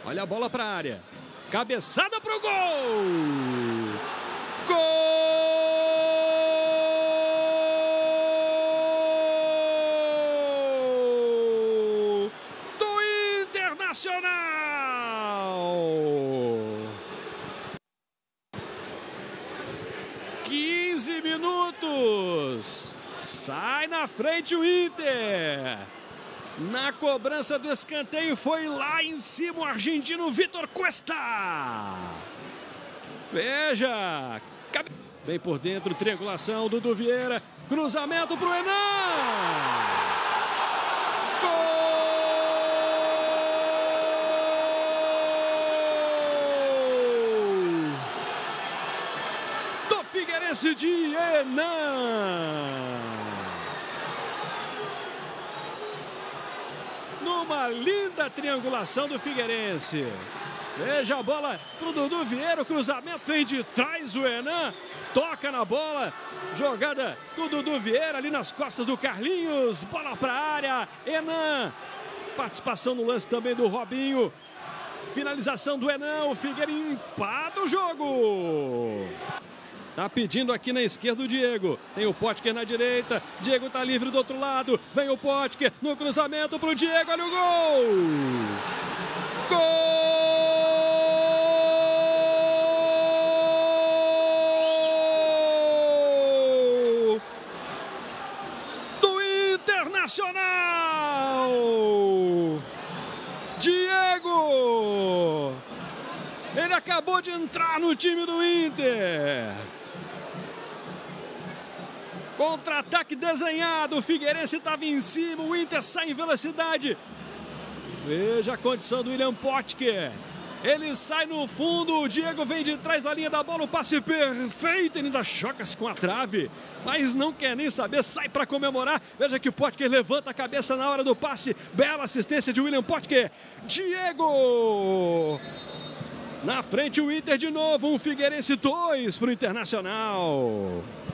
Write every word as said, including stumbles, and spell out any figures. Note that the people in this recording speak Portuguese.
Olha a bola para a área. Cabeçada para o gol! Gol do Internacional! quinze minutos. Sai na frente o Inter. Na cobrança do escanteio foi lá em cima o argentino Vitor Cuesta. Veja. Vem por dentro, triangulação, Dudu Vieira. Cruzamento para o Henan. Gol do Figueirense de Henan. Numa linda triangulação do Figueirense. Veja a bola para o Dudu Vieira. O cruzamento vem de trás. O Henan toca na bola. Jogada do Dudu Vieira ali nas costas do Carlinhos. Bola para a área. Henan. Participação no lance também do Robinho. Finalização do Henan. O Figueira empata o jogo. Tá pedindo aqui na esquerda o Diego. Tem o Potker na direita. Diego tá livre do outro lado. Vem o Potker no cruzamento pro Diego. Olha o gol! Gol do Internacional! Diego! Ele acabou de entrar no time do Inter. Contra-ataque desenhado, o Figueirense estava em cima, o Inter sai em velocidade. Veja a condição do William Potker. Ele sai no fundo, o Diego vem de trás da linha da bola, o passe perfeito, ele ainda choca-se com a trave, mas não quer nem saber, sai para comemorar. Veja que o Potker levanta a cabeça na hora do passe, bela assistência de William Potker. Diego! Na frente o Inter de novo, um Figueirense dois para o Internacional.